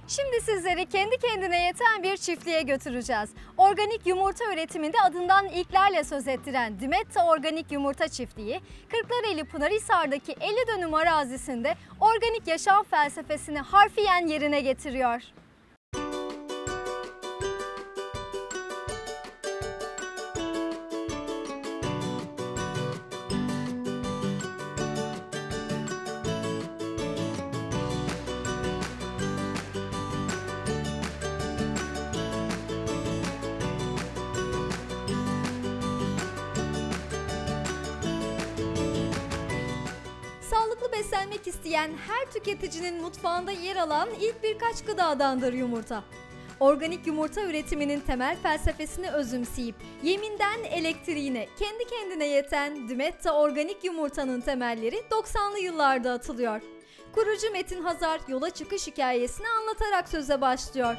Şimdi sizleri kendi kendine yeten bir çiftliğe götüreceğiz. Organik yumurta üretiminde adından ilklerle söz ettiren Dimetta Organik Yumurta Çiftliği, Kırklareli Pınarhisar'daki 50 dönüm arazisinde organik yaşam felsefesini harfiyen yerine getiriyor. Sağlıklı beslenmek isteyen her tüketicinin mutfağında yer alan ilk birkaç gıdadandır yumurta. Organik yumurta üretiminin temel felsefesini özümseyip yeminden elektriğine kendi kendine yeten Dimetta Organik Yumurta'nın temelleri 90'lı yıllarda atılıyor. Kurucu Metin Hazar yola çıkış hikayesini anlatarak söze başlıyor.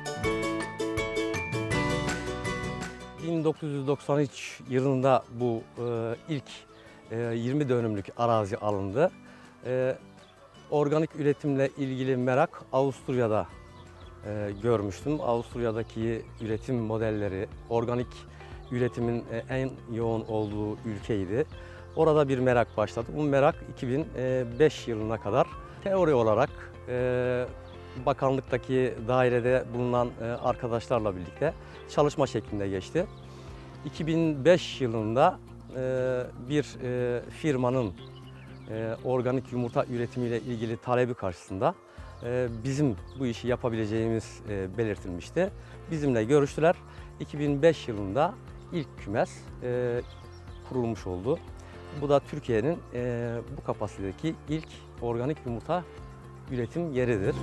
1993 yılında bu ilk 20 dönümlük arazi alındı. Organik üretimle ilgili merak Avusturya'da görmüştüm. Avusturya'daki üretim modelleri, organik üretimin en yoğun olduğu ülkeydi. Orada bir merak başladı. Bu merak 2005 yılına kadar teori olarak bakanlıktaki dairede bulunan arkadaşlarla birlikte çalışma şeklinde geçti. 2005 yılında bir firmanın organik yumurta üretimiyle ilgili talebi karşısında bizim bu işi yapabileceğimiz belirtilmişti. Bizimle görüştüler. 2005 yılında ilk kümes kurulmuş oldu. Bu da Türkiye'nin bu kapasitedeki ilk organik yumurta üretim yeridir.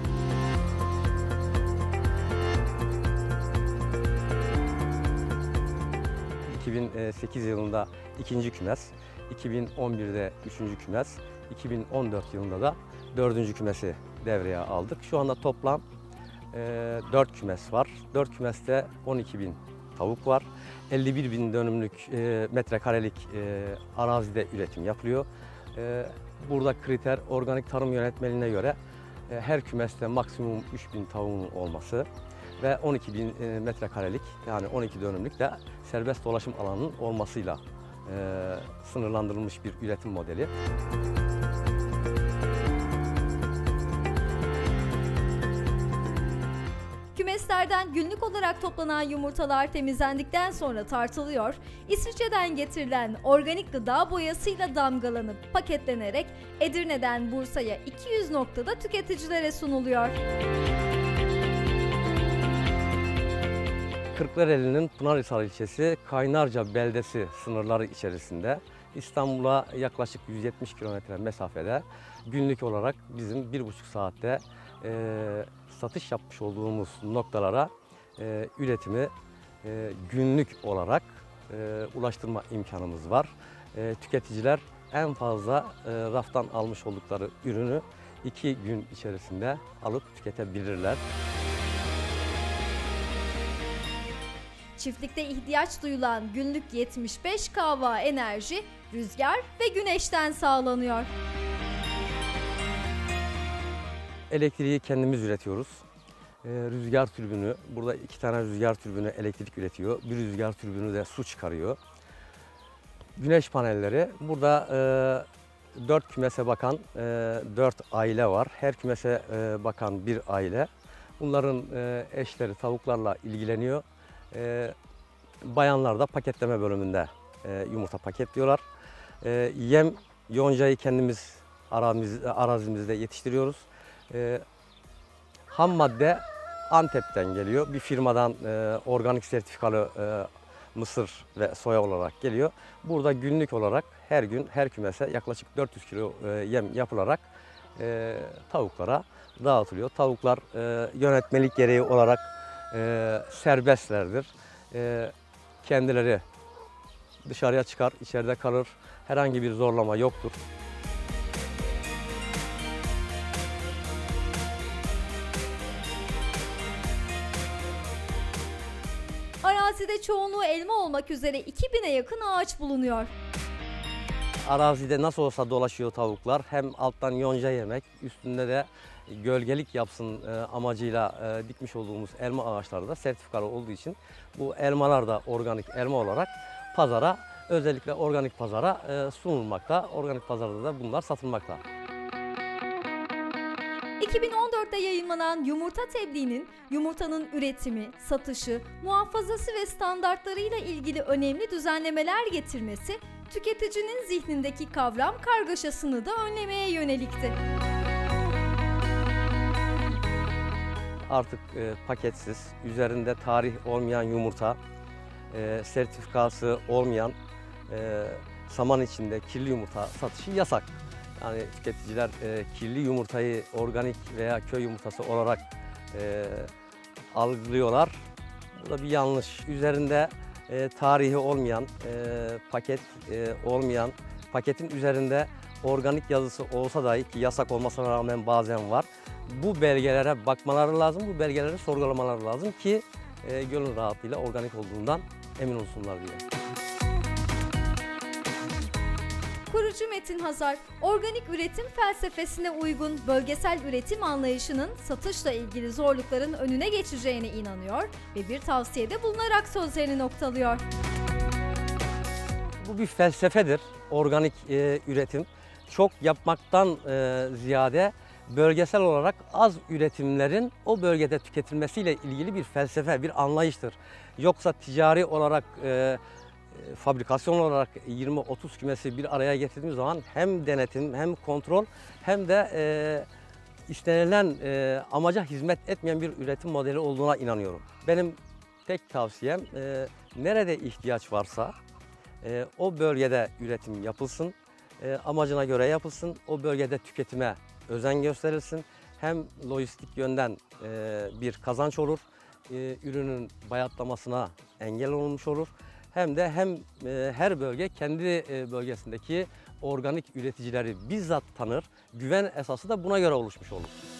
2008 yılında ikinci kümes, 2011'de üçüncü kümes, 2014 yılında da dördüncü kümesi devreye aldık. Şu anda toplam 4 kümes var. 4 kümeste 12.000 tavuk var. 51.000 dönümlük metrekarelik arazide üretim yapılıyor. Burada kriter organik tarım yönetmeliğine göre her kümeste maksimum 3.000 tavuğun olması ve 12.000 metrekarelik yani 12 dönümlük de serbest dolaşım alanının olmasıyla sınırlandırılmış bir üretim modeli. Kümeslerden günlük olarak toplanan yumurtalar temizlendikten sonra tartılıyor, İsviçre'den getirilen organik gıda boyasıyla damgalanıp paketlenerek Edirne'den Bursa'ya 200 noktada tüketicilere sunuluyor. Kırklareli'nin Pınarhisar ilçesi Kaynarca beldesi sınırları içerisinde İstanbul'a yaklaşık 170 kilometre mesafede günlük olarak bizim 1,5 saatte satış yapmış olduğumuz noktalara üretimi günlük olarak ulaştırma imkanımız var. Tüketiciler en fazla raftan almış oldukları ürünü 2 gün içerisinde alıp tüketebilirler. Çiftlikte ihtiyaç duyulan günlük 75 kW enerji rüzgar ve güneşten sağlanıyor. Elektriği kendimiz üretiyoruz. Rüzgar türbünü, burada 2 tane rüzgar türbünü elektrik üretiyor. Bir rüzgar türbünü de su çıkarıyor. Güneş panelleri, burada 4 kümese bakan 4 aile var. Her kümese bakan bir aile. Bunların eşleri tavuklarla ilgileniyor. Bayanlar da paketleme bölümünde yumurta paketliyorlar. Yem, yoncayı kendimiz arazimizde yetiştiriyoruz. Ham madde Antep'ten geliyor. Bir firmadan organik sertifikalı mısır ve soya olarak geliyor. Burada günlük olarak her gün her kümese yaklaşık 400 kilo yem yapılarak tavuklara dağıtılıyor. Tavuklar yönetmelik gereği olarak serbestlerdir. Kendileri dışarıya çıkar, içeride kalır. Herhangi bir zorlama yoktur. Arazide çoğunluğu elma olmak üzere 2000'e yakın ağaç bulunuyor. Arazide nasıl olsa dolaşıyor tavuklar. Hem alttan yonca yemek, üstünde de gölgelik yapsın amacıyla dikmiş olduğumuz elma ağaçları da sertifikalı olduğu için bu elmalar da organik elma olarak pazara, özellikle organik pazara sunulmakta. Organik pazarda da bunlar satılmakta. 2014'te yayınlanan yumurta tebliğinin yumurtanın üretimi, satışı, muhafazası ve standartlarıyla ilgili önemli düzenlemeler getirmesi, tüketicinin zihnindeki kavram kargaşasını da önlemeye yönelikti. Artık paketsiz, üzerinde tarih olmayan yumurta, sertifikası olmayan saman içinde kirli yumurta satışı yasak. Yani tüketiciler kirli yumurtayı organik veya köy yumurtası olarak algılıyorlar. Bu da bir yanlış. Üzerinde tarihi olmayan, paket olmayan, paketin üzerinde organik yazısı olsa dahi ki yasak olmasına rağmen bazen var. Bu belgelere bakmaları lazım, bu belgeleri sorgulamaları lazım ki gönül rahatlığıyla organik olduğundan emin olsunlar diye. Kurucu Metin Hazar, organik üretim felsefesine uygun bölgesel üretim anlayışının satışla ilgili zorlukların önüne geçeceğine inanıyor ve bir tavsiyede bulunarak sözlerini noktalıyor. Bu bir felsefedir, organik üretim. Çok yapmaktan ziyade bölgesel olarak az üretimlerin o bölgede tüketilmesiyle ilgili bir felsefe, bir anlayıştır. Yoksa ticari olarak fabrikasyon olarak 20-30 kümesi bir araya getirdiğimiz zaman hem denetim hem kontrol hem de istenilen amaca hizmet etmeyen bir üretim modeli olduğuna inanıyorum. Benim tek tavsiyem nerede ihtiyaç varsa o bölgede üretim yapılsın, amacına göre yapılsın, o bölgede tüketime özen gösterilsin. Hem lojistik yönden bir kazanç olur, ürünün bayatlamasına engel olmuş olur. Hem de her bölge kendi bölgesindeki organik üreticileri bizzat tanır. Güven esası da buna göre oluşmuş olur.